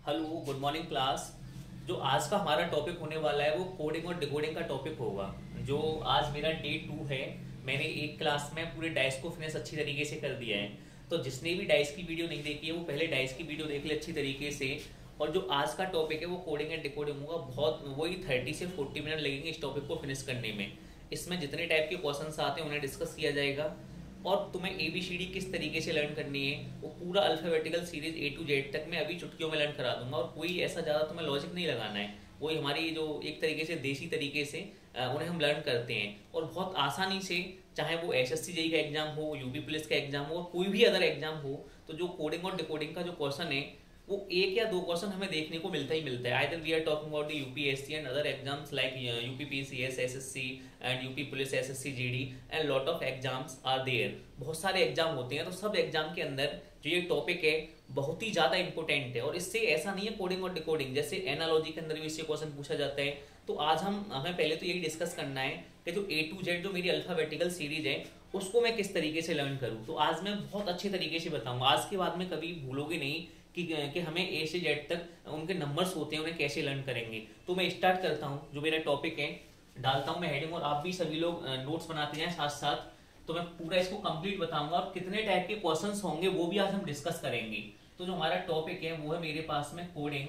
Hello, good morning class. जो आज का हमारा टॉपिक होने वाला है वो कोडिंग और डिकोडिंग का टॉपिक होगा। जो आज मेरा डे 2 है। मैंने एक क्लास में पूरे डाइस को फिनिश अच्छी तरीके से कर दिया है। तो जिसने भी डाइस की वीडियो नहीं देखी है वो पहले डाइस की वीडियो देख ले अच्छी तरीके से। और जो आज का टॉपिक है वो कोडिंग एंड डिकोडिंग होगा। बहुत वही 30 से 40 मिनट लगेंगे इस टॉपिक को फिनिश करने में। इसमें जितने टाइप के क्वेश्चंस आते हैं उन्हें डिस्कस किया जाएगा और तुम्हें ABCD किस तरीके से लर्न करनी है वो पूरा alphabetical series A to Z तक मैं अभी चुटकियों में लर्न करा दूंगा। और कोई ऐसा ज़्यादा तुम्हें लॉजिक नहीं लगाना है, वही हमारी जो एक तरीके से देसी तरीके से उन्हें हम लर्न करते हैं और बहुत आसानी से। चाहे वो SSC JEE का एग्जाम हो, यूपी पुलिस का एग्जाम हो, कोई भी अदर एग्जाम हो, तो जो कोडिंग और डिकोडिंग का जो क्वेश्चन है वो एक या दो क्वेश्चन हमें देखने को मिलता ही मिलता है। Either we are talking about the UPSC and other exams like UPPCS, SSC and UP police, SSC GD and lot of exams are there. बहुत सारे एग्जाम होते हैं, तो सब एग्जाम के अंदर जो ये टॉपिक है बहुत ही ज़्यादा इंपॉर्टेंट है। और इससे ऐसा नहीं है कोडिंग और डिकोडिंग, जैसे एनालॉजी के अंदर भी इससे क्वेश्चन पूछा जाता है। तो आज हमें पहले तो यही डिस्कस करना है कि जो A to Z जो मेरी अल्फाबेटिकल सीरीज है उसको मैं किस तरीके से लर्न करूँ। तो आज मैं बहुत अच्छे तरीके से बताऊंगा। आज के बाद में कभी भूलोगे नहीं कि हमें A से Z तक उनके नंबर्स होते हैं, उन्हें कैसे लर्न करेंगे। तो मैं स्टार्ट करता हूँ। जो मेरा टॉपिक है डालता हूँ मैं हेडिंग, और आप भी सभी लोग नोट्स बनाते हैं साथ साथ। तो मैं पूरा इसको कंप्लीट बताऊंगा और कितने टाइप के क्वेश्चंस होंगे वो भी आज हम डिस्कस करेंगे। तो जो हमारा टॉपिक है वो है मेरे पास में कोडिंग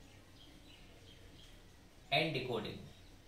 एंड डिकोडिंग।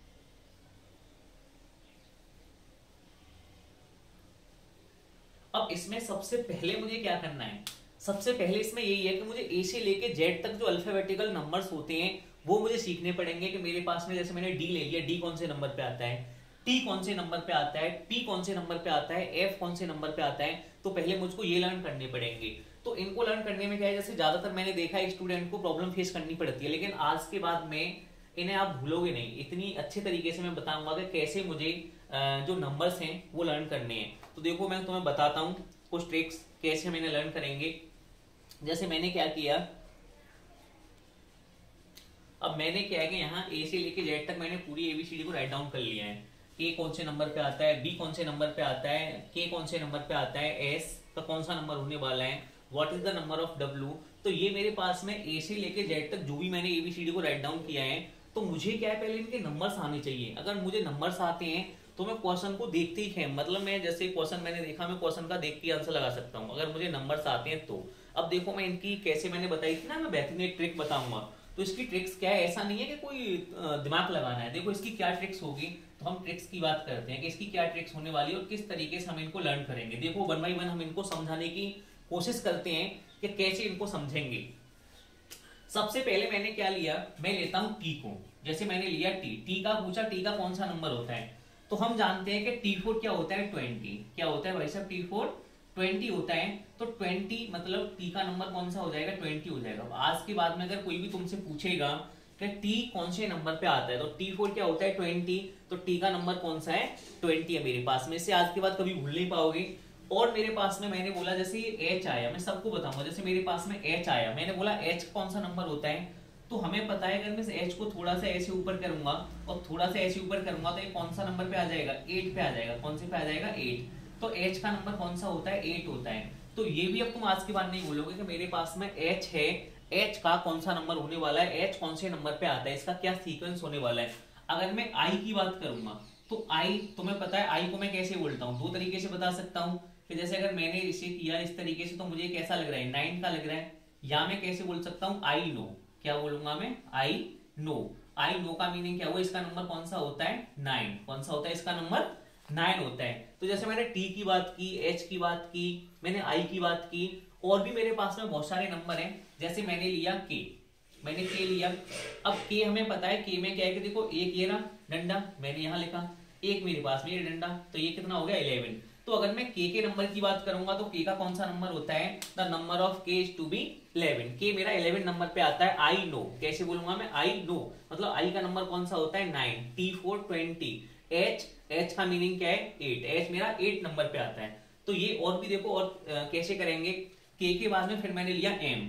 अब इसमें सबसे पहले मुझे क्या करना है, सबसे पहले इसमें यही है कि मुझे A से लेके Z तक जो अल्फाबेटिकल नंबर्स होते हैं वो मुझे सीखने पड़ेंगे। कि मेरे पास में जैसे मैंने D ले लिया, D कौन से नंबर पे आता है, T कौन से नंबर पे आता है, P कौन से नंबर पे आता है, F कौन से नंबर पे आता है। तो पहले मुझको ये लर्न करने पड़ेंगे। तो इनको लर्न करने में क्या है, जैसे ज्यादातर मैंने देखा है स्टूडेंट को प्रॉब्लम फेस करनी पड़ती है, लेकिन आज के बाद में इन्हें आप भूलोगे नहीं। इतनी अच्छे तरीके से मैं बताऊंगा कि कैसे मुझे जो नंबर्स हैं वो लर्न करने हैं। तो देखो मैं तुम्हें बताता हूँ कुछ ट्रिक्स कैसे हम इन्हें लर्न करेंगे। जैसे मैंने क्या किया, अब मैंने क्या है कि यहाँ A से लेके Z तक मैंने पूरी ABCD को राइट डाउन कर लिया है। A कौन से नंबर पे आता है, B कौन से नंबर पे आता है, K कौन से नंबर पे आता है, S का कौन सा नंबर होने वाला है, what is the number of W। तो ये मेरे पास में A से लेके Z तक जो भी मैंने ABCD को राइट डाउन किया है, तो मुझे क्या है पहले इनके नंबर्स आने चाहिए। अगर मुझे नंबर्स आते हैं तो मैं क्वेश्चन को देखते ही मतलब मैं जैसे क्वेश्चन मैंने देखा मैं क्वेश्चन का देख के आंसर लगा सकता हूँ अगर मुझे नंबर्स आते हैं तो। अब देखो मैं इनकी कैसे मैंने बताई थी ना, मैं बेहतरीन एक ट्रिक बताऊंगा। तो इसकी ट्रिक्स क्या है, ऐसा नहीं है कि कोई दिमाग लगाना है। देखो इसकी क्या ट्रिक्स होगी, तो हम ट्रिक्स की बात करते हैं कि इसकी क्या ट्रिक्स होने वाली है और किस तरीके से हम इनको लर्न करेंगे। देखो 1 by 1 हम इनको समझाने की कोशिश करते हैं कि कैसे इनको समझेंगे। सबसे पहले मैंने क्या लिया, मैं लेता हूं T को। जैसे मैंने लिया T का पूछा, T का कौन सा नंबर होता है, तो हम जानते हैं कि T4 क्या होता है, 20। क्या होता है भाई साहब, T4 20 होता है। तो 20 मतलब T का नंबर कौन सा हो जाएगा, 20 हो जाएगा। आज के बाद में अगर कोई भी तुमसे पूछेगा कि T कौन से नंबर पे आता है, तो T4 क्या होता है, 20। तो T का नंबर कौन सा है, 20 है मेरे पास में। इससे आज के बाद कभी भूल नहीं पाओगे। और मेरे पास में मैंने बोला जैसे H आया, मैं सबको बताऊंगा। जैसे मेरे पास में H आया, मैंने बोला H कौन सा नंबर होता है, तो हमें पता है अगर मैं H को थोड़ा सा ऐसे ऊपर करूंगा और थोड़ा सा ऐसे ऊपर करूंगा तो ये कौन सा नंबर पे आ जाएगा, 8 पे आ जाएगा। कौन से पे आ जाएगा, 8। तो H का नंबर कौन सा होता है, 8 होता है। तो ये भी अब तुम आज के बाद नहीं बोलोगे कि मेरे पास में H है, H का कौन सा नंबर होने वाला है, H कौन से नंबर पे आता है, इसका क्या सीक्वेंस होने वाला है। अगर मैं I की बात करूंगा तो I, तुम्हें पता है I को मैं कैसे बोलता हूँ, दो तरीके से बता सकता हूँ। कि जैसे अगर मैंने इसे किया इस तरीके से तो मुझे कैसा लग रहा है, 9 का लग रहा है। या मैं कैसे बोल सकता हूँ, I नो। क्या बोलूंगा मैं, I नो। I नो का मीनिंग क्या हुआ, इसका नंबर कौन सा होता है, 9। कौन सा होता है, इसका नंबर 9 होता है। तो जैसे मैंने T की बात की, H की बात की, मैंने I की बात की, और भी मेरे पास में बहुत सारे नंबर हैं। जैसे मैंने लिया K, मैंने K लिया। अब K हमें पता है, K में क्या है कि देखो एक ये ना डंडा मैंने यहाँ लिखा, एक मेरे पास में ये डंडा, तो ये कितना हो गया, 11। तो अगर मैं K के नंबर की बात करूंगा तो K का कौन सा नंबर होता है, the number of K is to be 11। K मेरा 11 नंबर पे आता है। I नो, कैसे बोलूंगा मैं, I नो मतलब I का नंबर कौन सा होता है, 9। T4 20। H का मीनिंग क्या है, 8। H मेरा 8 नंबर पे आता है। तो ये और भी देखो और कैसे करेंगे। K के बाद में फिर मैंने लिया M,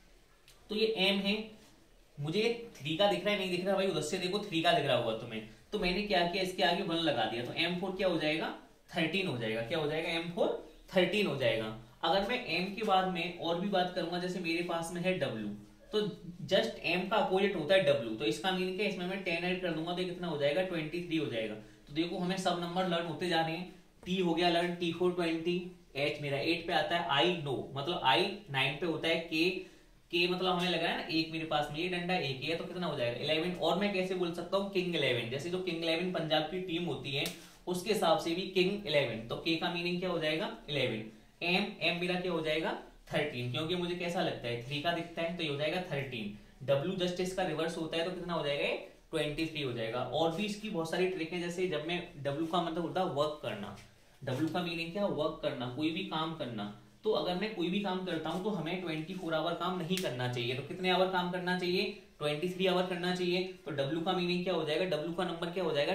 तो ये M है। मुझे 3 का दिख रहा है, नहीं दिख रहा भाई, उधर से देखो 3 का दिख रहा होगा तुम्हें। तो मैंने क्या किया, इसके आगे 1 लगा दिया, तो M4 क्या हो जाएगा, 13 हो जाएगा। क्या हो जाएगा, M4 13 हो जाएगा। अगर मैं M के बाद में और भी बात करूंगा, जैसे मेरे पास में है W, तो जस्ट m का अपोजिट होता है w, तो इसका मीनिंग क्या है, इसमें मैं 10 ऐड कर दूंगा तो कितना हो जाएगा 23 हो जाएगा। तो देखो हमें सब नंबर लर्न होते जा रहे हैं। t हो गया लर्न, t for 20, h मेरा 8 पे आता है, i नो मतलब i 9 पे होता है, k मतलब हमें लग रहा है ना एक मेरे पास में ये डंडा एक है तो कितना हो जाएगा 11। और मैं कैसे बोल सकता हूँ किंग 11, जैसे जो किंग 11 पंजाब की टीम होती है उसके हिसाब से भी किंग 11, तो k का मीनिंग क्या हो जाएगा 11। m मेरा क्या हो जाएगा 13, क्योंकि मुझे कैसा लगता है 3 का दिखता है तो ये हो जाएगा 13। w जस्ट इसका रिवर्स होता है तो कितना हो जाएगा 23 हो जाएगा। और भी इसकी बहुत सारी ट्रिक है, जैसे जब मैं w का मतलब होता है वर्क करना, w का मीनिंग क्या वर्क करना, कोई भी काम करना। तो अगर मैं कोई भी काम करता हूं तो हमें 24 आवर काम नहीं करना चाहिए, तो कितने आवर काम करना चाहिए 23 आवर करना चाहिए। तो w का मीनिंग क्या हो जाएगा, w का नंबर क्या हो जाएगा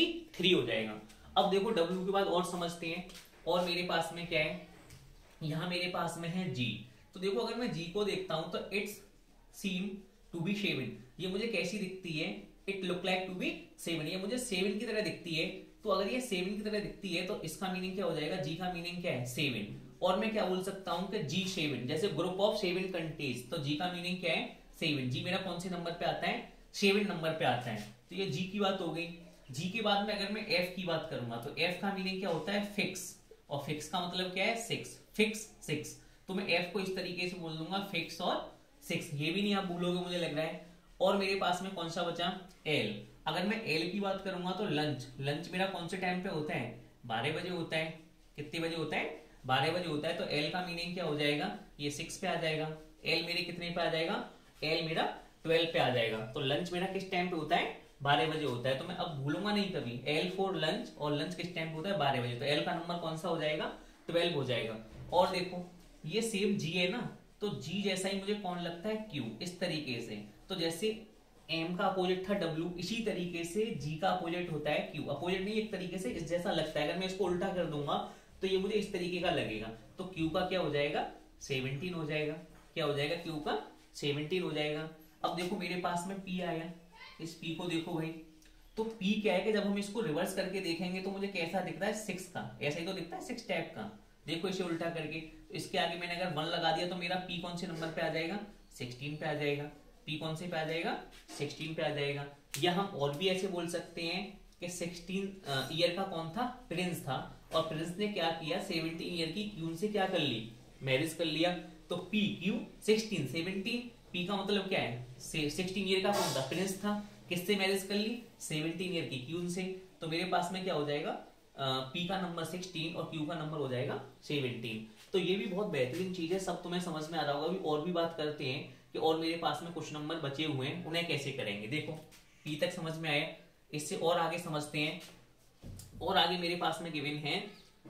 23 हो जाएगा। अब देखो w के बाद और समझते हैं, और मेरे पास में क्या है, यहां मेरे पास में है g। तो देखो अगर मैं g को देखता हूं तो इट्स सीम टू बी 7, ये मुझे कैसी दिखती है, it look like to be 7, ये मुझे 7 की तरह दिखती है। तो अगर ये 7 की तरह दिखती है तो इसका मीनिंग क्या हो जाएगा, g का मीनिंग क्या है 7। और मैं क्या बोल सकता हूं कि g7, जैसे ग्रुप ऑफ 7 कंट्रीज, तो g का मीनिंग क्या है 7। g मेरा कौन से नंबर पे आता है 7 नंबर पे आता है। तो ये g की बात हो गई। g के बाद में अगर मैं f की बात करूंगा तो f का मीनिंग क्या होता है फिक्स, और फिक्स का मतलब क्या है 6, फिक्स 6। तो मैं f को इस तरीके से बोल दूंगा फिक्स और 6, ये भी नहीं आप भूलोगे मुझे लग रहा है। और मेरे पास में कौन सा बचा l। अगर मैं l की बात करूंगा तो लंच मेरा कौन से टाइम पे होता है 12 बजे होता है। कितने बजे होता है 12 बजे होता है। तो l का मीनिंग क्या हो जाएगा, ये 6 पे आ जाएगा। l मेरे कितने पे आ जाएगा, l मेरा 12 पे आ जाएगा। तो लंच मेरा किस टाइम पे होता है 12 बजे होता है। तो मैं अब भूलूंगा नहीं कभी, l फॉर लंच, और लंच किस टाइम पे होता है 12 बजे। तो l का नंबर कौन सा हो जाएगा 12 हो जाएगा। और देखो ये सेम g है ना, तो g जैसा ही मुझे कौन लगता है q, इस तरीके से। तो जैसे m का अपोजिट था w, इसी तरीके से g का अपोजिट होता है q। अपोजिट नहीं, एक तरीके से इस जैसा लगता है। अगर मैं इसको उल्टा कर दूंगा तो ये मुझे इस तरीके का लगेगा। तो q का क्या हो जाएगा 17 हो जाएगा। क्या हो जाएगा q का 17 हो जाएगा। अब देखो मेरे पास में p आया, इस p को देखो भाई, तो p क्या है कि जब हम इसको रिवर्स करके देखेंगे तो मुझे कैसा दिखता है 6 का, ऐसा ही तो दिखता है 6 टाइप का। देखो इसे उल्टा करके, इसके आगे मैंने अगर 1 लगा दिया तो मेरा p कौन से नंबर पे आ जाएगा 16 पे आ जाएगा। p कौन से पे आ जाएगा 16 पे आ जाएगा। या हम और भी ऐसे बोल सकते हैं कि 16 ईयर का कौन था प्रिंस था, और प्रिंस ने क्या किया 17 ईयर की क्यून से क्या कर ली मैरिज कर लिया। तो p क्यू 16 17, p का मतलब क्या है 16 ईयर का कौन था प्रिंस था, किससे मैरिज कर ली 17 ईयर की क्यून से। तो मेरे पास में क्या हो जाएगा p का नंबर 16 और q का नंबर हो जाएगा 17। तो ये भी बहुत बेहतरीन चीज है, सब तुम्हें समझ में आ रहा होगा। अभी और भी बात करते हैं कि और मेरे पास में कुछ नंबर बचे हुए हैं उन्हें कैसे करेंगे। देखो p तक समझ में आया, इससे और आगे समझते हैं। और आगे मेरे पास में गिवन है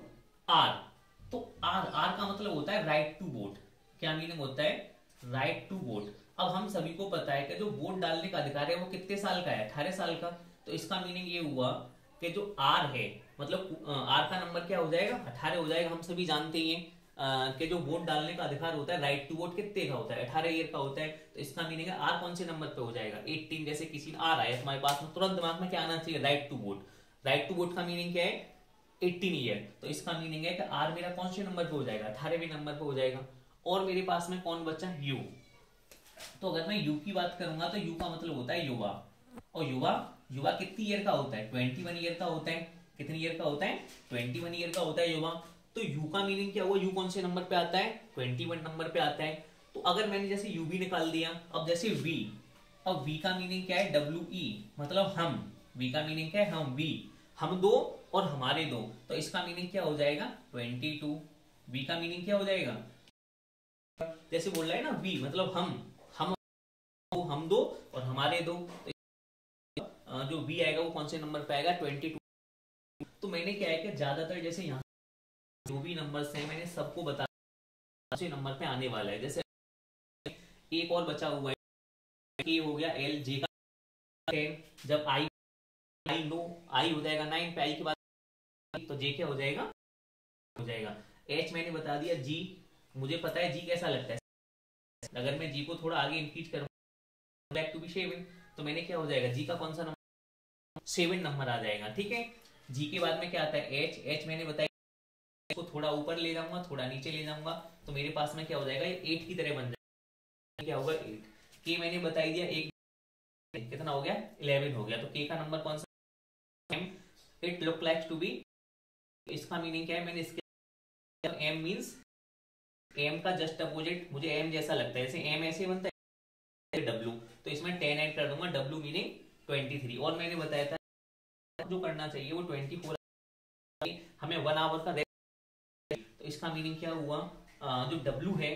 r। तो r का मतलब होता है राइट टू वोट। क्या मीनिंग होता है राइट टू वोट। अब हम सभी को पता है कि जो वोट डालने का अधिकार है वो कितने साल का है 18 साल का। तो इसका मीनिंग ये हुआ कि जो r है मतलब r का नंबर क्या हो जाएगा 18 हो जाएगा। हम सभी जानते ही हैं कि जो वोट डालने का अधिकार होता है राइट टू वोट कितने का होता है 18 ईयर का होता है। तो इसका मीनिंग है r कौन से नंबर पे हो जाएगा 18। जैसे किसी ने r आया तुम्हारे पास में तुरंत दिमाग में क्या आना चाहिए right to vote. Right to vote का मीनिंग क्या है 18 ईयर। तो इसका मीनिंग है कि r मेरा कौन से नंबर पे हो जाएगा 18वें नंबर पे हो जाएगा। और मेरे पास में कौन बचा u। तो अगर मैं u की बात करूंगा तो u का मतलब होता है युवा। और युवा कितनी ईयर का होता है 21 ईयर का होता है। कितनी ईयर का होता है 21 ईयर का होता है युवा। तो u का मीनिंग क्या हुआ, u कौन से नंबर पे आता है 21 नंबर पे आता है। तो अगर मैंने जैसे u भी निकाल दिया, अब जैसे v, अब v का मीनिंग क्या है we, मतलब हम। v का मीनिंग क्या है हम, we, हम दो और हमारे दो। तो इसका मीनिंग क्या हो जाएगा 22। v का मीनिंग क्या हो जाएगा, जैसे बोल रहा है ना v मतलब हम दो और हमारे दो। तो जो v आएगा वो कौन से नंबर पे आएगा 22। तो मैंने क्या है कि ज्यादातर जैसे यहाँ जो भी नंबर्स हैं मैंने सबको बता नंबर पे आने वाला है। जैसे एक और बचा हुआ है k हो गया l, j का 10, जब i नो i हो जाएगा 9 पे, i के बाद तो j क्या हो जाएगा h मैंने बता दिया। g मुझे पता है g कैसा लगता है, अगर मैं g को थोड़ा आगे इंक्रीज करूँ बैक टू बी 7, तो मैंने क्या हो जाएगा g का कौन सा नंबर 7 नंबर आ जाएगा। ठीक है, g के बाद में क्या आता है h मैंने बताया इसको थोड़ा ऊपर ले जाऊंगा थोड़ा नीचे ले जाऊंगा तो मेरे पास में क्या हो जाएगा 8 की तरह बन जाएगा। क्या होगा 8। के मैंने बताई दिया एक, कितना हो गया 11 हो गया। तो के का नंबर कौन सा, M. It look like to be, इसका मीनिंग क्या है, मैंने इसके एम मीन्स एम का जस्ट अपोजिट, मुझे एम जैसा लगता है, जैसे एम ऐसे बनता है डब्ल्यू, तो इसमें 10 ऐड कर दूंगा, डब्ल्यू मीनिंग 23। और मैंने बताया था जो करना चाहिए वो 24, हमें 1 आवर का, तो इसका मीनिंग क्या हुआ, जो डब्ल्यू है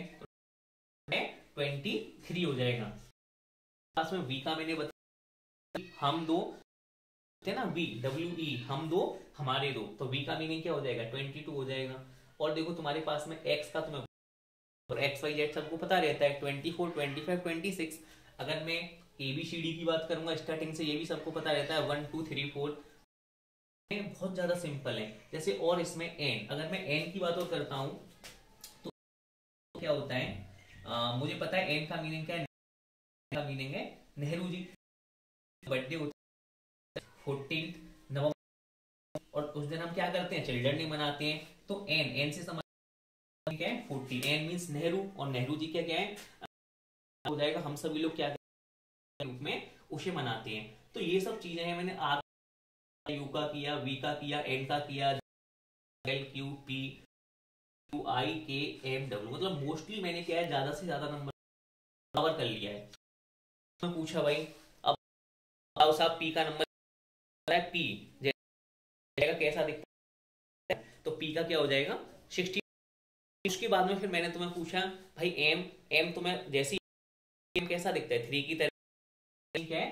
23 हो जाएगा। पास में वी का मैंने बताया, हम दो थे ना, वी डब्ल्यू ई, हम दो हमारे दो, तो वी का मीनिंग क्या हो जाएगा 22 हो जाएगा। और देखो तुम्हारे पास में एक्स का, तुम्हें और एक्स वाई जेड सबको पता रहता है 24, 25, 26। अगर मैं ABCD की बात करूंगा स्टार्टिंग से, ये भी सबको पता रहता है 1 2 3 4, बहुत ज्यादा सिंपल है। जैसे और इसमें एन, अगर मैं एन की बात और करता हूं तो क्या होता है, मुझे पता है एन का मीनिंग क्या है, का मीनिंग है नेहरू जी बर्थडे होता है 14 नवंबर, और उस दिन हम क्या करते हैं, चिल्ड्रन डे मनाते हैं। तो एन से समझ क्या है 14, एन मीन्स नेहरू, और नेहरू जी क्या क्या है हो जाएगा, हम सभी लोग क्या रूप में उसे मनाते हैं। तो ये सब चीजें हैं, मैंने आर यू का किया, वी का किया, एन का किया, L Q P Q I K M W, मतलब मोस्टली मैंने क्या है ज्यादा से ज्यादा नंबर कवर कर लिया है। मैं पूछा भाई अब साहब पी का नंबर है, पी जाएगा कैसा दिखता है, तो पी का क्या हो जाएगा 60। उसके बाद में फिर मैंने तुम्हें पूछा भाई एम, एम तुम्हें जैसी एम कैसा दिखता है 3 की तरह, क्या है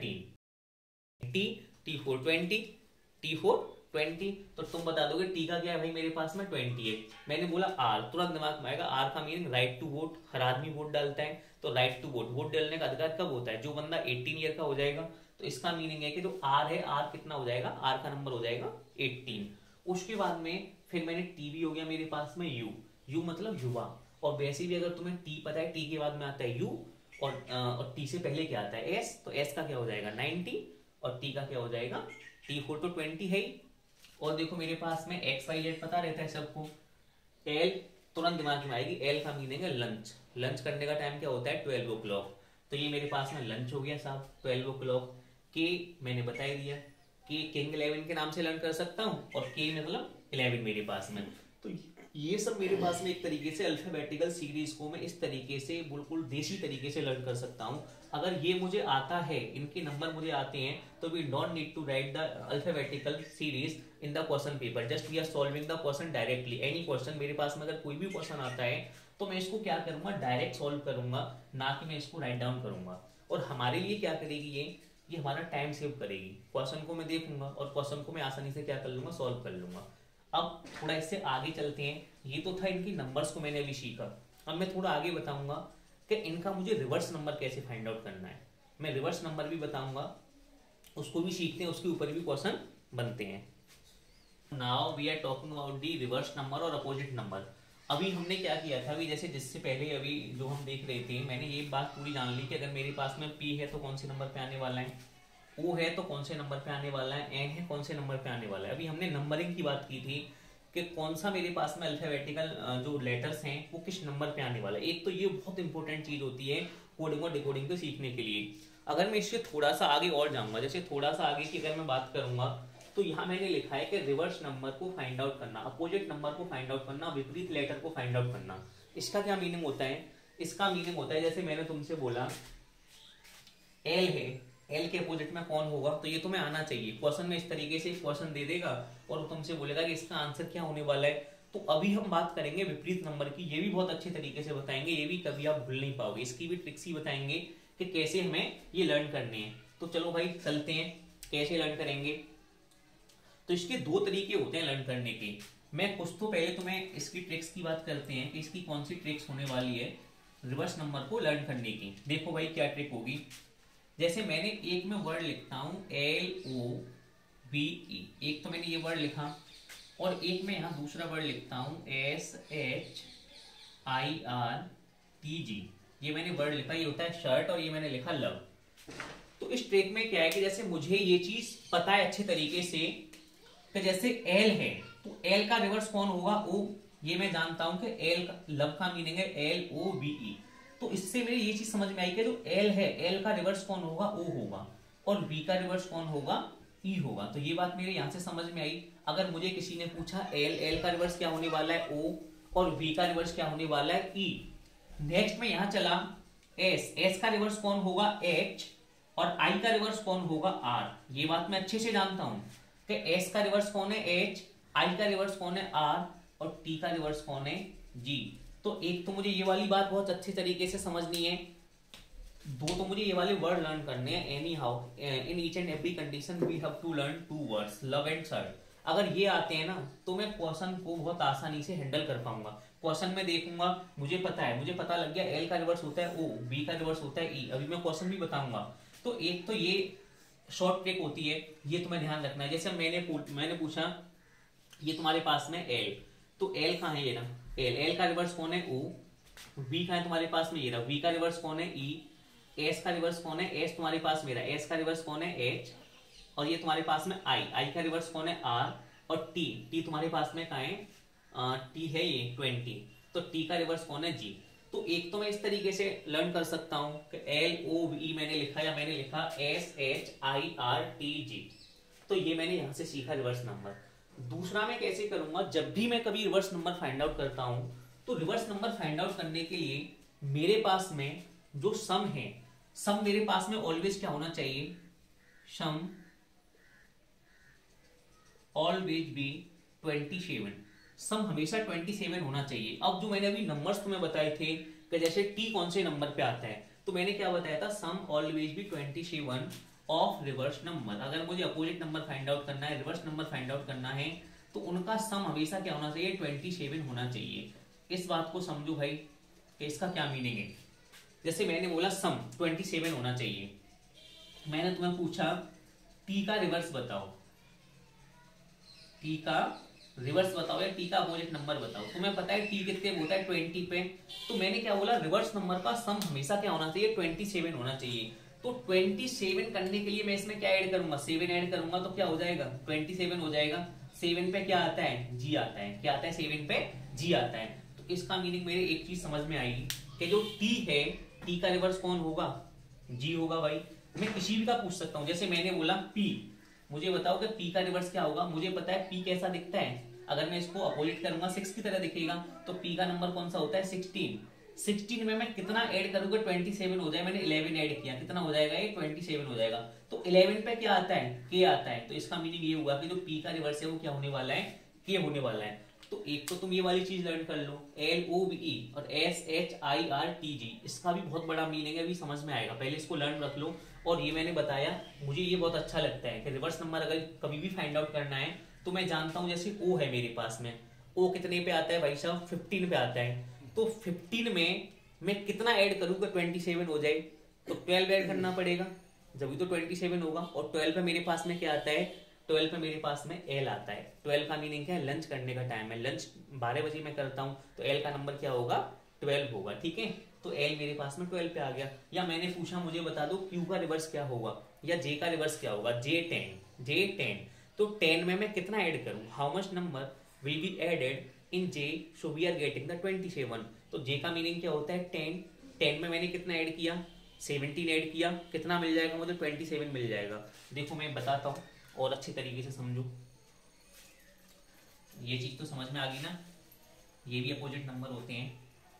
13, टी T4 20, T4 20, तो तुम बता दोगे टी का क्या है भाई मेरे पास में 28। मैंने बोला आर, तुरंत दिमाग में आएगा आर का मीनिंग राइट टू वोट, हर आदमी वोट डालता है, तो राइट टू वोट, वोट डालने का अधिकार कब होता है, जो बंदा 18 ईयर का हो जाएगा। तो इसका मीनिंग है कि जो आर है, आर कितना हो जाएगा, आर का नंबर हो जाएगा 18। उसके बाद में फिर मैंने टी भी हो गया मेरे पास में यू, यू मतलब युवा, और वैसे भी अगर तुम्हें टी पता है, टी के बाद में आता है यू, और टी से पहले क्या आता है एस, तो एस का क्या हो जाएगा 90, और टी का क्या हो जाएगा T4 तो 20 है ही। और देखो मेरे पास में एक्स वाई जेड पता रहता है सबको, एल तुरंत दिमाग में आएगी, एल का मीनिंग है लंच, लंच करने का टाइम क्या होता है 12 o'clock, तो ये मेरे पास में लंच हो गया साहब 12 o'clock। के मैंने बता ही दिया, के किंग 11 के नाम से लर्न कर सकता हूँ, और के मतलब 11 मेरे पास में। तो ये सब मेरे पास में एक तरीके से अल्फाबेटिकल सीरीज को मैं इस तरीके से बिल्कुल देसी तरीके से लर्न कर सकता हूँ। अगर ये मुझे आता है, इनके नंबर मुझे आते हैं, तो we don't need to write the alphabetical series in the question paper, just we are solving the question directly. Any question मेरे पास में अगर कोई भी क्वेश्चन आता है तो मैं इसको क्या करूंगा, डायरेक्ट सॉल्व करूंगा, ना कि मैं इसको राइट डाउन करूंगा। और हमारे लिए क्या करेगी ये हमारा टाइम सेव करेगी। क्वेश्चन को मैं देखूंगा और क्वेश्चन को मैं आसानी से क्या कर लूंगा, सॉल्व कर लूंगा। अब थोड़ा इससे आगे चलते हैं, ये तो था इनकी नंबर्स को मैंने अभी सीखा। अब मैं थोड़ा आगे बताऊंगा कि इनका मुझे रिवर्स नंबर कैसे फाइंड आउट करना है। मैं रिवर्स नंबर भी बताऊंगा, उसको भी सीखते हैं, उसके ऊपर भी क्वेश्चन बनते हैं। Now we are talking about the reverse number और अपोजिट नंबर। अभी हमने क्या किया था, अभी जैसे जिससे पहले अभी जो हम देख रहे थे, मैंने ये बात पूरी जान ली कि अगर मेरे पास में पी है तो कौन से नंबर पे आने वाला है, ओ है तो कौन से नंबर पे आने वाला है, एन है कौन से नंबर पे आने वाला है। अभी हमने नंबरिंग की बात की थी कि कौन सा मेरे पास में अल्फाबेटिकल जो लेटर्स हैं वो किस नंबर पे आने वाला है। एक तो ये बहुत इंपॉर्टेंट चीज होती है कोडिंग और डिकोडिंग को सीखने के लिए। अगर मैं इससे थोड़ा सा आगे और जाऊंगा, जैसे थोड़ा सा आगे की अगर मैं बात करूंगा, तो यहाँ मैंने लिखा है कि रिवर्स नंबर को फाइंड आउट करना, अपोजिट नंबर को फाइंड आउट करना, विपरीत लेटर को फाइंड आउट करना। इसका क्या मीनिंग होता है, इसका मीनिंग होता है जैसे मैंने तुमसे बोला एल है, एल के अपोजिट में कौन होगा, तो ये तुम्हें आना चाहिए। क्वेश्चन में इस तरीके से क्वेश्चन दे देगा और तुमसे बोलेगा कि इसका आंसर क्या होने वाला है। तो अभी हम बात करेंगे विपरीत नंबर की, ये भी बहुत अच्छे तरीके से बताएंगे, ये भी कभी आप भूल नहीं पाओगे। इसकी भी ट्रिक्स ही बताएंगे कि कैसे हमें ये लर्न करने हैं। तो चलो भाई चलते हैं, कैसे लर्न करेंगे। तो इसके दो तरीके होते हैं लर्न करने के। मैं कुछ तो पहले तुम्हें इसकी ट्रिक्स की बात करते हैं कि इसकी कौन सी ट्रिक्स होने वाली है रिवर्स नंबर को लर्न करने की। देखो भाई क्या ट्रिक होगी, जैसे मैंने एक में वर्ड लिखता हूं LOVE, एक तो मैंने ये वर्ड लिखा, और एक में यहां दूसरा वर्ड लिखता हूं SHIRTG, ये मैंने वर्ड लिखा, ये होता है शर्ट, और ये मैंने लिखा लव। तो इस ट्रिक में क्या है कि जैसे मुझे ये चीज पता है अच्छे तरीके से कि जैसे L है तो L का रिवर्स कौन होगा O, ये मैं जानता हूं कि L लव का मीनिंग है LOVE। तो इससे मेरी ये चीज समझ में आई कि जो एल है, एल का रिवर्स कौन होगा, ओ होगा, और वी का रिवर्स कौन होगा, ई होगा। तो ये बात मेरे यहां से समझ में आई। अगर मुझे किसी ने पूछा एल, एल का रिवर्स क्या होने वाला है, ओ, और वी का रिवर्स क्या होने वाला है, ई। नेक्स्ट में यहां चला एस, एस का रिवर्स कौन होगा, एच, और आई का रिवर्स कौन होगा, आर। ये बात मैं अच्छे से जानता हूं कि एस का रिवर्स कौन है, एच, आई का रिवर्स कौन है, आर, और टी का रिवर्स कौन है, जी। तो एक तो मुझे ये वाली बात बहुत अच्छे तरीके से समझनी है, दो तो मुझे ये वाले वर्ड लर्न करने हैं। Anyhow in each and every condition we have to learn 2 words, love and serve. अगर ये आते हैं ना तो मैं क्वेश्चन को बहुत आसानी से हैंडल कर पाऊंगा। क्वेश्चन में देखूंगा, मुझे पता है, मुझे पता लग गया एल का रिवर्स होता है ओ, बी का रिवर्स होता है ई। अभी मैं क्वेश्चन भी बताऊंगा। तो एक तो ये शॉर्ट ट्रिक होती है, ये तुम्हें ध्यान रखना है। जैसे मैंने पूछा ये तुम्हारे पास में एल, तो एल कहाँ है, ये ना एल, एल का रिवर्स कौन है, ओ। वी कहाँ है तुम्हारे पास में, ये रहा, वी का रिवर्स कौन है, ई। एस का रिवर्स कौन है, एस तुम्हारे पास मेरा, एस का रिवर्स कौन है, एच, और ये तुम्हारे पास में आई, आई का रिवर्स कौन है, आर, और टी, टी तुम्हारे पास में कहाँ है, टी है ये 20, तो टी का रिवर्स कौन है, जी। तो एक तो मैं इस तरीके से लर्न कर सकता हूं कि एल ओ वी मैंने लिखा, या मैंने लिखा S H I R T G, तो ये मैंने यहां से सीखा रिवर्स नंबर। दूसरा मैं कैसे करूंगा, जब भी मैं कभी रिवर्स नंबर फाइंड आउट करता हूं, तो रिवर्स नंबर फाइंड आउट करने के लिए मेरे पास में जो सम है, सम मेरे पास में ऑलवेज क्या होना चाहिए, सम ऑलवेज बी 27, सम हमेशा 27 होना चाहिए। अब जो मैंने अभी नंबर्स तुम्हें बताए थे कि जैसे टी कौन से नंबर पे आता है, तो मैंने क्या बताया था, sum always be 27 of reverse number. अगर मुझे अपोजिट नंबर फाइंड आउट करना है, रिवर्स नंबर फाइंड आउट करना है, तो उनका सम हमेशा क्या होना चाहिए, 27 होना चाहिए। इस बात को समझो भाई कि इसका क्या मीनिंग है। जैसे मैंने बोला सम 27 होना चाहिए, मैंने तुम्हें पूछा टी का रिवर्स बताओ, टी का रिवर्स बताओ, या टी का अपोजिट नंबर बताओ। तुम्हें पता है टी कितने पे होता है, 20 पे। तो मैंने क्या बोला, रिवर्स नंबर का सम हमेशा क्या होना चाहिए, 27 होना चाहिए। तो 27 करने के लिए मैं इसमें क्या ऐड करूंगा, 7 ऐड करूंगा, तो क्या हो जाएगा, 27 हो जाएगा। 7 पे क्या आता है, जी आता है। क्या आता है, 7 पे जी आता है। तो इसका मीनिंग मेरे एक चीज समझ में आई कि जो टी है, टी का रिवर्स कौन होगा, जी होगा भाई। मैं किसी भी का पूछ सकता हूं, जैसे मैंने बोला पी, मुझे बताओ कि पी का रिवर्स क्या होगा। मुझे पता है पी कैसा दिखता है, अगर मैं इसको अपोजिट करूंगा 6 की तरह दिखेगा। तो पी का नंबर कौन सा होता है, 16। 16 में मैं कितना ऐड करूंगा, 27 हो जाए। मैंने 11 ऐड किया, कितना हो जाएगा, ये 27 हो जाएगा। तो 11 पे क्या आता है, के आता है। तो इसका मीनिंग ये हुआ कि जो पी का रिवर्स है वो क्या होने वाला है, के होने वाला है। तो एक तो तुम ये वाली चीज लर्न कर लो, एल ओ बी ई और S H I R T G, इसका भी बहुत बड़ा मीनिंग है, अभी समझ में आएगा। पहले इसको लर्न रख लो। और ये मैंने बताया, मुझे ये बहुत अच्छा लगता है कि रिवर्स नंबर अगर कभी भी फाइंड आउट करना है, तो मैं जानता हूं जैसे ओ है मेरे पास में, ओ कितने पे आता है भाई साहब, 15 पे आता है। तो 15 में मैं कितना ऐड करूं कि 27 हो जाए, तो 12 ऐड करना पड़ेगा, जब भी तो 27 होगा। और 12 पे मेरे पास में क्या आता है, 12 पे मेरे पास में एल आता है। 12 का मीनिंग क्या है, लंच करने का टाइम है। लंच 12 बजे मैं करता हूं, तो एल का नंबर क्या होगा, 12 होगा। ठीक है, तो एल मेरे पास में 12 पे आ गया। या मैंने पूछा मुझे बता दो क्यू का रिवर्स क्या होगा, या जे का रिवर्स क्या होगा, J10। तो 10 में मैं कितना ऐड करूं, how much number will be added in J, so we are getting the 27। तो J का मीनिंग क्या होता है, 10। 10 में मैंने कितना ऐड किया, 17 ऐड किया, कितना मिल जाएगा मुझे, 27 मिल जाएगा। देखो मैं बताता हूँ और अच्छी तरीके से समझो। ये चीज तो समझ में आ गई ना, ये भी अपोजिट नंबर होते हैं।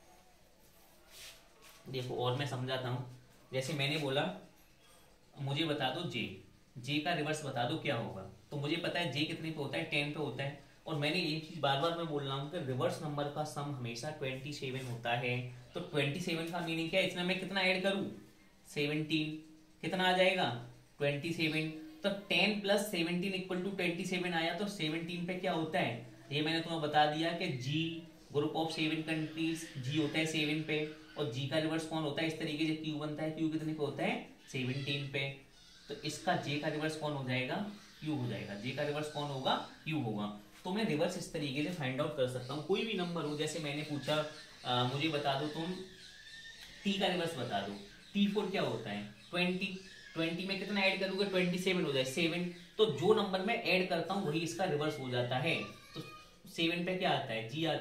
देखो और मैं समझाता हूं। जैसे मैंने बोला मुझे बता दो जे का रिवर्स बता दो क्या होगा। तो मुझे पता है जे कितने पे होता है, 10 पे होता है। और मैंने ये चीज बार बार मैं बोल रहा हूँ कि रिवर्स नंबर का सम हमेशा 27 होता है। तो 27 का मीनिंग क्या है, इसमें मैं कितना ऐड करूं, 17, कितना आ जाएगा, 27। तो 10 प्लस 17 इक्वल टू 27 आया। तो 17 पे क्या होता है, ये मैंने तुम्हें बता दिया कि G group of 7 countries, G होता है 7 पे। और जी का रिवर्स कौन होता है, इस तरीके से क्यू बनता है। क्यू कितने पे होता है, 17 पे। तो इसका जे का रिवर्स कौन हो जाएगा, क्यू हो जाएगा। जे का रिवर्स कौन होगा, क्यू होगा। तो मैं रिवर्स इस तरीके से फाइंड आउट कर सकता हूँ, कोई भी नंबर हो। जैसे मैंने पूछा मुझे बता दो तुम टी का रिवर्स बता दो। T4 क्या होता है, 20 में कितना ऐड करूंगा, 27 हो जाए, 7। तो जो नंबर मैं ऐड करता हूं वही इसका रिवर्स हो जाता है। तो 7 पे क्या आता है, जी आता है। तो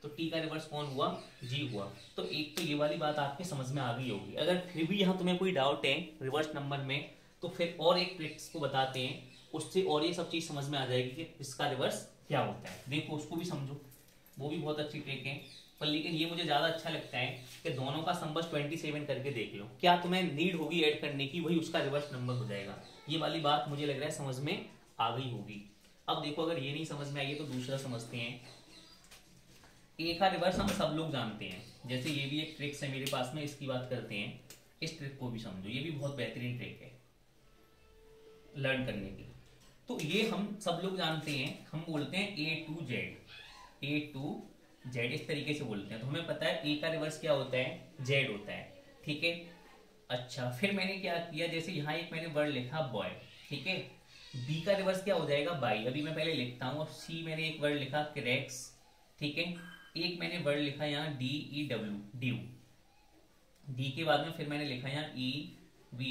तो टी का रिवर्स कौन हुआ, जी हुआ। तो एक तो ये वाली बात आपके समझ में आ गई होगी। अगर फिर भी यहाँ तुम्हें कोई डाउट है रिवर्स नंबर में, तो फिर और एक ट्रिक्स को बताते हैं, उससे और ये सब चीज समझ में आ जाएगी कि इसका रिवर्स क्या होता है। देखो उसको भी समझो, वो भी बहुत अच्छी ट्रिक है। पर लेकिन ये मुझे ज्यादा अच्छा लगता है कि दोनों का सम बस 27 करके देख लो, क्या तुम्हें नीड होगी ऐड करने की, वही उसका रिवर्स नंबर हो जाएगा। ये वाली बात मुझे लग रहा है समझ में आ गई होगी। अब देखो अगर ये नहीं समझ में आई है तो दूसरा समझते हैं। ए का रिवर्स हम सब लोग जानते हैं, जैसे ये भी एक ट्रिक्स है मेरे पास में, इसकी बात करते हैं। इस ट्रिक को भी समझो, ये भी बहुत बेहतरीन ट्रिक है लर्न करने की। तो ये हम सब लोग जानते हैं, हम बोलते हैं A to Z, A to Z इस तरीके से बोलते हैं। तो हमें पता है ए का रिवर्स क्या होता है, जेड होता है, ठीक है। अच्छा फिर मैंने क्या किया, जैसे यहाँ एक मैंने वर्ड लिखा बॉय, ठीक है। बी का रिवर्स क्या हो जाएगा, बाई, अभी मैं पहले लिखता हूँ। और सी मैंने एक वर्ड लिखा क्रैक्स, ठीक है। एक मैंने वर्ड लिखा यहाँ D E W, dew. D के बाद में फिर मैंने लिखा यहाँ E V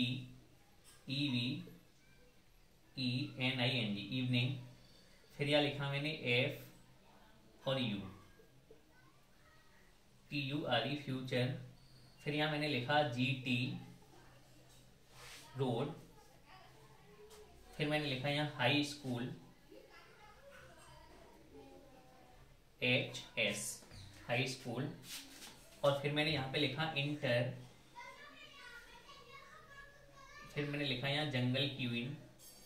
E N I N G, evening. फिर यहाँ लिखा मैंने एफ और U, T U R E, future. फिर यहाँ मैंने लिखा जी टी, रोड। फिर मैंने लिखा यहाँ high school, H S, high school. और फिर मैंने यहाँ पे लिखा इंटर। फिर मैंने लिखा यहाँ जंगल क्वीन।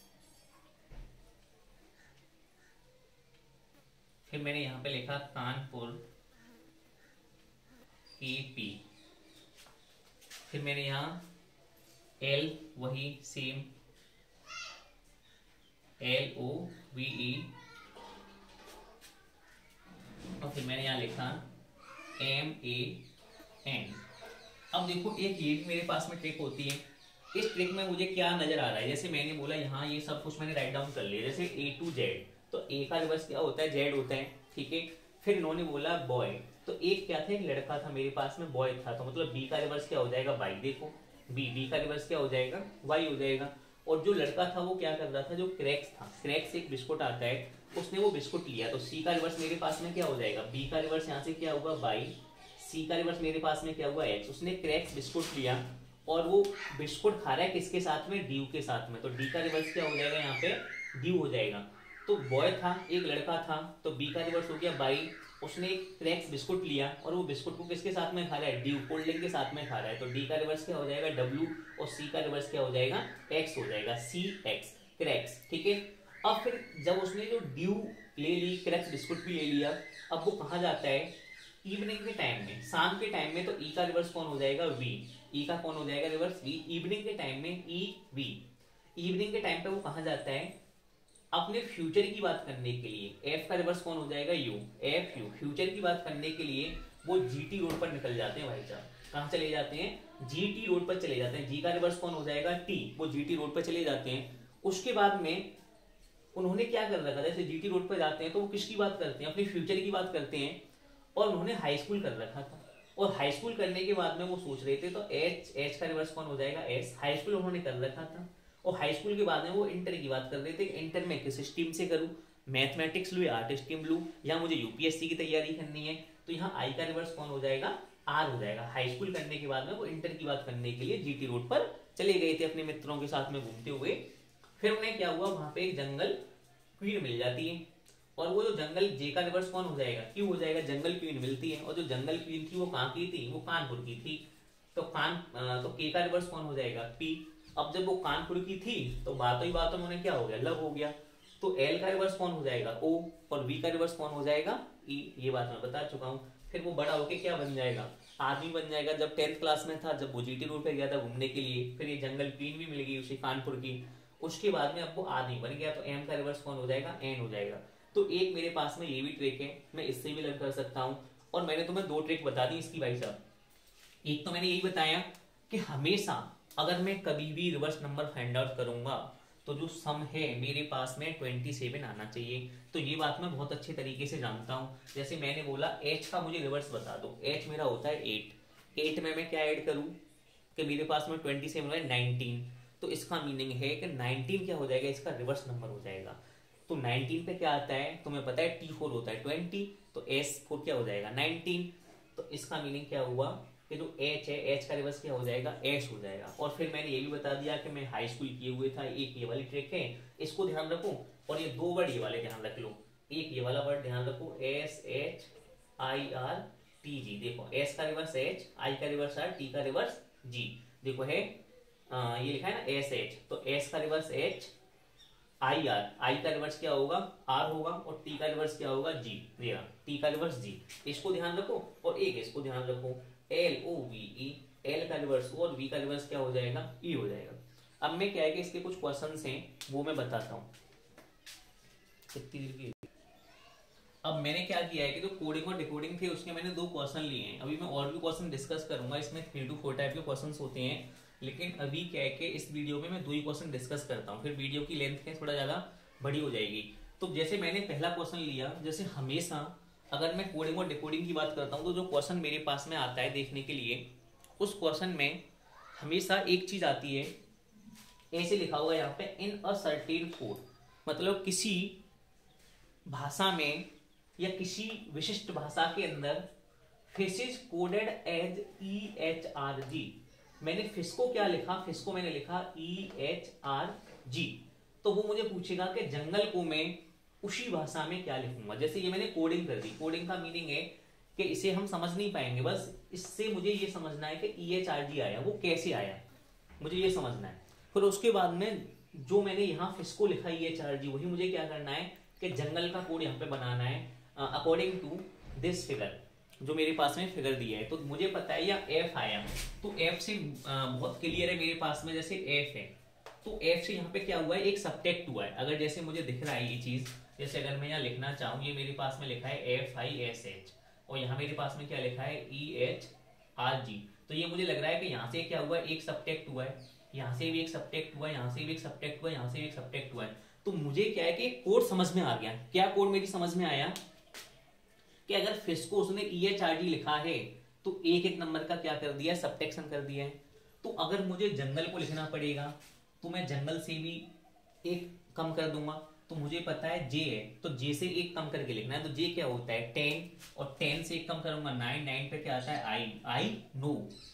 फिर मैंने यहाँ पे लिखा कानपुर, एपी। फिर मैंने यहाँ एल, वही same, L O V E. और फिर मैंने यहाँ लिखा एम ए एन। अब देखो एक ये भी मेरे पास में ट्रिक होती है। इस ट्रिक में मुझे क्या नजर आ रहा है, जैसे मैंने बोला यहाँ ये सब कुछ मैंने राइट डाउन कर लिया, जैसे ए टू जेड, तो ए का रिवर्स क्या होता है, जेड होता है, ठीक है। फिर इन्होंने बोला बॉय, तो एक क्या था, एक लड़का था मेरे पास में, बॉय था, तो मतलब बी का रिवर्स क्या हो जाएगा, बाई। देखो बी का रिवर्स क्या हो जाएगा, वाई हो जाएगा। और जो लड़का था वो क्या कर रहा था, जो क्रैक्स था, क्रैक्स एक बिस्कुट आता है, उसने वो बिस्कुट लिया, तो सी का रिवर्स मेरे पास में क्या हो जाएगा, बी का रिवर्स यहाँ से क्या होगा, बाई। सी का रिवर्स मेरे पास में क्या हुआ, एक्स। उसने क्रैक्स बिस्कुट लिया और वो बिस्कुट खा रहा है किसके साथ में, ड्यू के साथ में, तो डी का रिवर्स क्या हो जाएगा, यहाँ पे ड्यू हो जाएगा। तो बॉय था, एक लड़का था, तो बी का रिवर्स हो गया बाई। उसने एक क्रैक्स बिस्कुट लिया और वो बिस्कुट को किसके साथ में खा रहा है, ड्यू, कोल्ड ड्रिंक के साथ में खा रहा है, तो डी का रिवर्स क्या हो जाएगा, डब्ल्यू। और सी का रिवर्स क्या हो जाएगा, एक्स हो जाएगा, सी एक्स, क्रैक्स, ठीक है। अब फिर जब उसने जो ड्यू ले ली, क्रैक्स बिस्कुट भी ले लिया, अब वो कहाँ जाता है, इवनिंग के टाइम में, शाम के टाइम में, तो ई का रिवर्स कौन हो जाएगा, वी। ई का कौन हो जाएगा रिवर्स, वी। इवनिंग के टाइम में ई वी। इवनिंग के टाइम पे वो कहाँ जाता है, अपने फ्यूचर की बात करने के लिए। एफ का रिवर्स कौन हो जाएगा, यू, एफ यू। फ्यूचर की बात करने के लिए वो जीटी रोड पर निकल जाते हैं भाई साहब। कहाँ चले जाते हैं, जीटी रोड पर चले जाते हैं। जी का रिवर्स कौन हो जाएगा, टी, वो जीटी रोड पर चले जाते हैं। उसके बाद में उन्होंने क्या कर रखा था, जैसे जीटी रोड पर जाते हैं तो वो किसकी बात करते हैं, अपने फ्यूचर की बात करते हैं। और उन्होंने हाई स्कूल कर रखा था, और हाई स्कूल करने के बाद में वो सोच रहे थे, तो एच का रिवर्स कौन हो जाएगा, एस। हाई स्कूल उन्होंने कर रखा था, और हाई स्कूल के बाद में वो इंटर की बात कर रहे थे, इंटर में किस स्ट्रीम से करूं, मैथमेटिक्स लूं या आर्ट स्ट्रीम लूं, या मुझे यूपीएससी की तैयारी करनी है। तो यहाँ आई का रिवर्स कौन हो जाएगा, आर हो जाएगा। हाई स्कूल करने के बाद में वो इंटर की बात करने के लिए जीटी रोड पर चले गए थे अपने मित्रों के साथ में घूमते हुए। फिर उन्हें क्या हुआ, वहां पे एक जंगल क्वीन मिल जाती है, और वो जो जंगल, जे का रिवर्स कौन हो जाएगा, क्यों हो जाएगा, जंगल क्वीन मिलती है। और जो जंगल क्वीन थी वो कहाँ की थी, वो कानपुर की थी, तो तो के का रिवर्स कौन हो जाएगा, पी। अब जब वो कानपुर की थी तो बातों ही बातों में उन्हें क्या हो गया, लव हो गया, तो एल का रिवर्स कौन हो जाएगा, ओ। और बी का रिवर्स कौन हो जाएगा, ई। ये बात मैं बता चुका हूँ। फिर वो बड़ा होके क्या बन जाएगा, आदमी बन जाएगा। जब 10th क्लास में था, जब वो जीटी रोड पे गया था घूमने के लिए, फिर ये जंगल क्वीन भी मिल गई उसे कानपुर की। उसके बाद में अब वो आदमी बन गया, तो एम का रिवर्स कौन हो जाएगा, एन हो जाएगा। तो एक मेरे पास में ये भी ट्रिक है, मैं इससे भी लर्न कर सकता हूँ। और मैंने तुम्हें 2 ट्रिक बता दी इसकी भाई साहब। एक तो मैंने यही बताया कि हमेशा अगर मैं कभी भी रिवर्स नंबर फाइंड आउट करूंगा तो जो सम है मेरे पास में 27 आना चाहिए। तो ये बात मैं बहुत अच्छे तरीके से जानता हूँ। जैसे मैंने बोला एच का मुझे रिवर्स बता दो, एच मेरा होता है 8। 8 में मैं क्या ऐड करूँ कि मेरे पास में 27 है 19, तो इसका मीनिंग है कि 19 क्या हो जाएगा, इसका रिवर्स नंबर हो जाएगा। तो 19 पे क्या आता है, तुम्हें पता है T4 होता है 20, तो तो S4 क्या हो जाएगा 19। तो इसका मीनिंग क्या हुआ कि जो H है H का रिवर्स क्या हो जाएगा S हो जाएगा। और फिर मैंने ये भी बता दिया कि मैं हाई स्कूल किए हुए था। एक ये वाली ट्रिक है, इसको ध्यान रखो, और ये दो वर्ड ये वाले ध्यान रख लो। एक ये वाला वर्ड ध्यान रखो SHIRTG। देखो S का रिवर्स H, I का रिवर्स R, T का रिवर्स G। देखो है ये लिखा है ना SH, तो S का रिवर्स H, I का रिवर्स क्या होगा R होगा, और T का रिवर्स क्या होगा G। देखा T का रिवर्स G, इसको ध्यान रखो। और एक इसको ध्यान रखो LOVE, L का रिवर्स O और V का रिवर्स क्या हो जाएगा E हो जाएगा। अब मैं क्या है कि इसके कुछ क्वेश्चंस हैं वो मैं बताता हूँ। कितनी देर की? अब मैंने क्या किया है कि जो कोडिंग और डिकोडिंग थे उसके मैंने 2 क्वेश्चन लिए हैं। अभी मैं और भी क्वेश्चन डिस्कस करूंगा, इसमें 3 to 4 टाइप के क्वेश्चंस होते हैं, लेकिन अभी क्या है कि इस वीडियो में मैं 2 ही क्वेश्चन डिस्कस करता हूँ, फिर वीडियो की लेंथ क्या थोड़ा ज्यादा बड़ी हो जाएगी। तो जैसे मैंने पहला क्वेश्चन लिया, जैसे हमेशा अगर मैं कोडिंग और डिकोडिंग की बात करता हूँ तो जो क्वेश्चन मेरे पास में आता है देखने के लिए, उस क्वेश्चन में हमेशा एक चीज आती है, ऐसे लिखा हुआ है यहाँ पे इन अ सर्टेन कोड, मतलब किसी भाषा में या किसी विशिष्ट भाषा के अंदर fish is coded as EHRG। मैंने फिश को क्या लिखा, फिश को मैंने लिखा EHRG। तो वो मुझे पूछेगा कि जंगल को मैं उसी भाषा में क्या लिखूंगा। जैसे ये मैंने कोडिंग कर दी, कोडिंग का मीनिंग है कि इसे हम समझ नहीं पाएंगे, बस इससे मुझे ये समझना है कि EHRG आया, वो कैसे आया मुझे ये समझना है। फिर उसके बाद में जो मैंने यहाँ फिश को लिखा EHRG, वही मुझे क्या करना है कि जंगल का कोड यहाँ पे बनाना है अकॉर्डिंग टू दिस फिगर, जो मेरे पास में फिगर दिया है। तो मुझे पता है या F आया, तो F से बहुत क्लियर है मेरे पास में, जैसे F है तो F से यहाँ पे क्या हुआ है, एक सब्टेक्ट हुआ है। अगर जैसे मुझे दिख रहा है ये चीज, जैसे अगर मैं यहाँ लिखना चाहूँ, ये मेरे पास में लिखा है FISH और यहाँ मेरे पास में क्या लिखा है EHRG, तो ये मुझे लग रहा है कि यहाँ से क्या हुआ है, एक सब्टेक्ट हुआ है, यहाँ से भी एक सब्टेक्ट हुआ है, यहाँ से भी एक सब्टेक्ट हुआ है, यहाँ से भी एक सब्टेक्ट हुआ है। तो मुझे क्या है कि कोड समझ में आ गया। क्या कोड मेरी समझ में आया कि अगर फिश को उसने EHRG लिखा है तो एक एक नंबर का क्या कर दिया, सब्ट्रैक्शन कर दिया है। तो अगर मुझे जंगल को लिखना पड़ेगा तो मैं जंगल से भी एक कम कर दूंगा। तो मुझे पता है J है, तो J से एक कम करके लिखना है। तो J क्या होता है 10, और 10 से एक कम करूंगा 9, 9 पे क्या आता है I नो।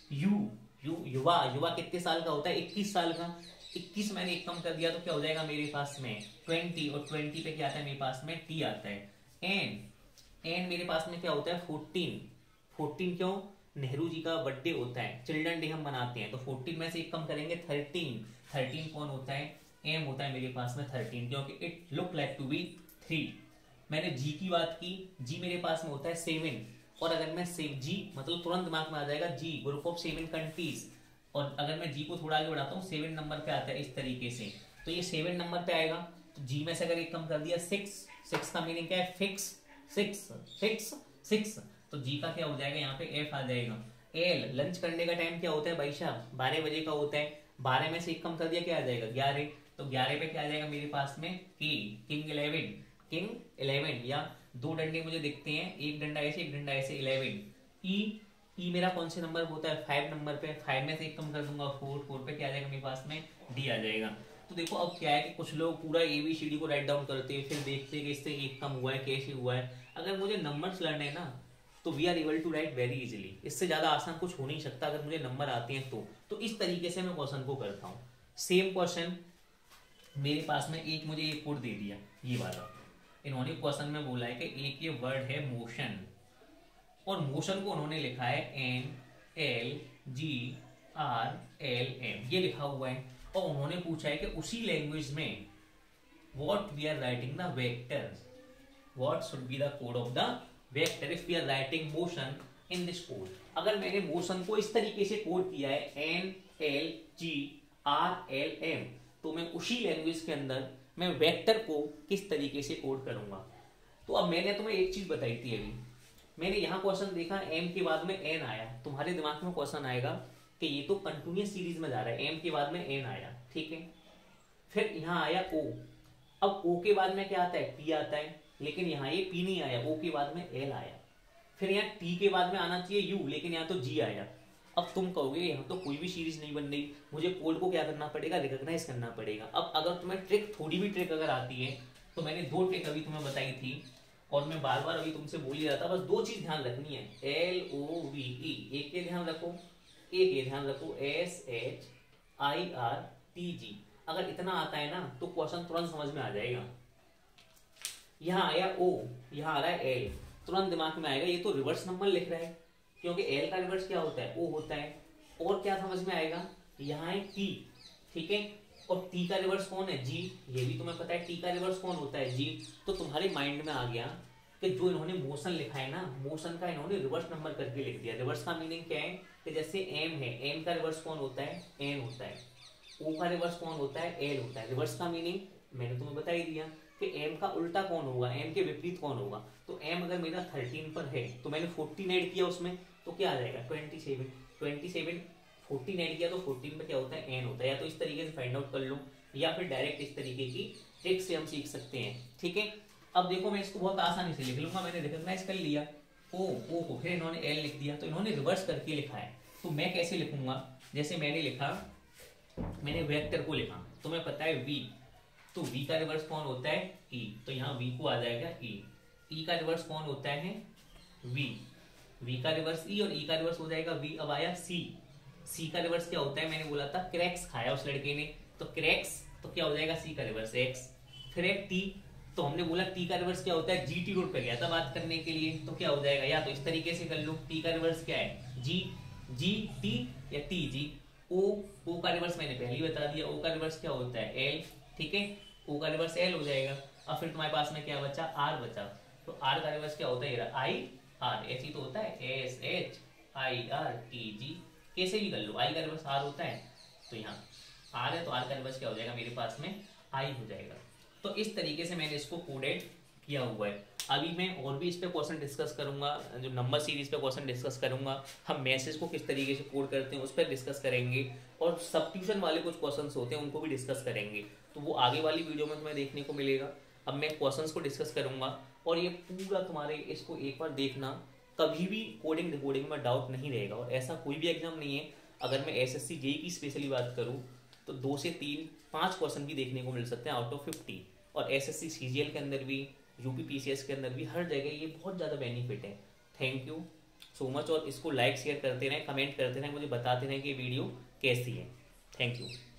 युवा, युवा कितने साल का होता है, 21 साल का। 21 मैंने एक कम कर दिया तो क्या हो जाएगा मेरे पास में 20, और 20 पे क्या आता है मेरे पास में T आता है। एन मेरे पास में क्या होता है 14 क्यों, नेहरू जी का बर्थडे होता है, चिल्ड्रन डे हम मनाते हैं, तो 14 में से एक कम करेंगे 13 कौन होता है, एम होता है मेरे पास में 13, क्योंकि it look like to be 3। मैंने जी की बात की, जी मेरे पास में होता है 7, और अगर मैं जी मतलब तुरंत दिमाग में आ जाएगा जी ग्रुप ऑफ 7 कंट्रीज, और अगर मैं जी को थोड़ा आगे बढ़ाता हूँ 7 नंबर पे आता है इस तरीके से, तो ये 7 नंबर पे आएगा। तो जी में से अगर एक कम कर दिया 6 का मीनिंग क्या है फिक्स, 6, तो जी का क्या हो जाएगा यहाँ पे एफ आ जाएगा। एल लंच करने का टाइम क्या होता है भाई साहब 12 बजे का होता है, 12 में से एक कम कर दिया क्या आ जाएगा 11, तो 11 पे क्या आ जाएगा मेरे पास में किंग 11, या 2 डंडे मुझे दिखते हैं, एक डंडा ऐसे एक डंडा ऐसे 11। ई मेरा कौन से नंबर होता है 5 नंबर पे, 5 में से एक कम कर दूंगा 4 पे क्या आ जाएगा मेरे पास में डी आ जाएगा। तो देखो अब क्या है कि कुछ लोग पूरा ABCD को राइट डाउन करते हैं, फिर देखते हैं कि इससे एक कम हुआ है कैसे हुआ है। अगर मुझे नंबर्स लर्न है ना तो we are able to write very easily, इससे ज्यादा आसान कुछ हो नहीं सकता अगर मुझे नंबर आते हैं तो इस तरीके से मैं क्वेश्चन को करता हूँ। सेम क्वेश्चन मेरे पास में एक मुझे एक कोड दे दिया, ये वाला इन्होंने क्वेश्चन में बोला है कि एक ये वर्ड है मोशन, और मोशन को उन्होंने लिखा है MLGRLM ये लिखा हुआ है, और उन्होंने पूछा है कि उसी लैंग्वेज में what we are writing the vector, what should be the code of the vector if we are writing motion in this code. अगर मैंने मोशन को इस तरीके से कोड किया है MLGRLM, तो मैं उसी लैंग्वेज के अंदर मैं वेक्टर को किस तरीके से कोड करूंगा। तो अब मैंने तुम्हें एक चीज बताई थी, अभी मैंने यहाँ क्वेश्चन देखा M के बाद में N आया, तुम्हारे दिमाग में क्वेश्चन आएगा कि ये तो कंटिन्यूअस सीरीज में जा रहा है, M के बाद में N आया, ठीक है। फिर यहाँ आया O, अब O के बाद में क्या आता है P आता है, लेकिन यहाँ ये P नहीं आया, O के बाद में L आया। फिर यहाँ T के बाद में आना चाहिए U, लेकिन यहाँ तो G आया। अब तुम कहोगे यहाँ तो कोई भी सीरीज नहीं बन रही, मुझे कोड को क्या करना पड़ेगा, रिकॉग्नाइज करना पड़ेगा। अब अगर तुम्हें थोड़ी भी ट्रिक अगर आती है, तो मैंने 2 ट्रिक अभी तुम्हें बताई थी और मैं बार बार अभी तुमसे बोल ही रहा था, बस दो चीज ध्यान रखनी है, LOVE, एक ये ध्यान रखो, एक ये ध्यान रखो, SHIRTG। अगर इतना आता है ना तो क्वेश्चन तुरंत समझ में आ जाएगा। यहाँ आया O, यहाँ आ रहा है L, तुरंत दिमाग में आएगा ये तो रिवर्स नंबर लिख रहा है, क्योंकि L का रिवर्स क्या होता है, O होता है। और क्या समझ में आएगा, यहाँ है T, ठीक है, और T का रिवर्स कौन है, G, ये भी तुम्हें पता है T का रिवर्स कौन होता है, G। तो तुम्हारे माइंड में आ गया कि जो इन्होंने मोशन लिखा है ना, मोशन का इन्होंने रिवर्स नंबर करके लिख दिया। रिवर्स का मीनिंग क्या है कि जैसे M है, M का रिवर्स कौन होता है, N होता है। O का रिवर्स कौन होता है, L होता है। रिवर्स का मीनिंग मैंने तुम्हें बता ही दिया कि M का उल्टा कौन होगा, M के विपरीत कौन होगा। तो M अगर मेरा 13 पर है तो मैंने 14 ऐड किया उसमें, तो क्या आ जाएगा 27। 27 14 ऐड किया तो 14 पे क्या होता है, N होता है। या तो इस तरीके से फाइंड आउट कर लो, या फिर डायरेक्ट इस तरीके की ट्रिक से हम सीख सकते हैं, ठीक है। अब देखो मैं इसको बहुत आसानी से लिख लूंगा, मैंने रिकॉग्नाइज कर लिया ओ को, फिर इन्होंने L लिख दिया, तो इन्होंने रिवर्स करके लिखा है। तो मैं कैसे लिखूंगा, जैसे मैंने लिखा, मैंने वेक्टर को लिखा, तुम्हें पता है V, तो V का रिवर्स कौन होता है, E, तो यहाँ V को आ जाएगा E। E का रिवर्स कौन होता है, V, V का रिवर्स E, और E का रिवर्स हो जाएगा V। अब आया C, C का रिवर्स क्या होता है, मैंने बोला था क्रैक्स खाया उस लड़के ने, तो क्रैक्स, तो क्या हो जाएगा C का रिवर्स X। फिर एक T, तो हमने बोला T का रिवर्स क्या होता है, GT रोड पे गया था बात करने के लिए, तो क्या हो जाएगा, या तो इस तरीके से कर लो, T का रिवर्स क्या है, GT या TG। O का रिवर्स मैंने पहले ही बता दिया, O का रिवर्स क्या होता है, L, ठीक है, O का रिवर्स L हो जाएगा। अब फिर तुम्हारे पास में क्या बचा, R बचा, तो R का रिवर्स क्या होता है, IR, ऐसे तो होता है SHIRTG, कैसे भी कर लो, I का रिवर्स R होता है, तो यहाँ R है तो R का रिवर्स क्या हो जाएगा मेरे पास में, I हो जाएगा। तो इस तरीके से मैंने इसको कोडेड किया हुआ है। अभी मैं और भी इस पे क्वेश्चन डिस्कस करूंगा, जो नंबर सीरीज पे क्वेश्चन डिस्कस करूंगा, हम मैसेज को किस तरीके से कोड करते हैं उस पर डिस्कस करेंगे, और सब्स्टिट्यूशन वाले कुछ क्वेश्चंस होते हैं उनको भी डिस्कस करेंगे, तो वो आगे वाली वीडियो में तुम्हें देखने को मिलेगा। अब मैं क्वेश्चंस को डिस्कस करूंगा, और ये पूरा तुम्हारे इसको एक बार देखना, कभी भी कोडिंग रिकॉर्डिंग में डाउट नहीं रहेगा। और ऐसा कोई भी एग्जाम नहीं है, अगर मैं SSC JEE की स्पेशली बात करूँ तो 2 से 3 5 क्वेश्चन भी देखने को मिल सकते हैं आउट ऑफ 50, और SSC CGL के अंदर भी, UP PCS के अंदर भी, हर जगह ये बहुत ज़्यादा बेनिफिट है। थैंक यू सो मच, और इसको लाइक शेयर करते रहें, कमेंट करते रहें, मुझे बताते रहें कि वीडियो कैसी है। Thank you.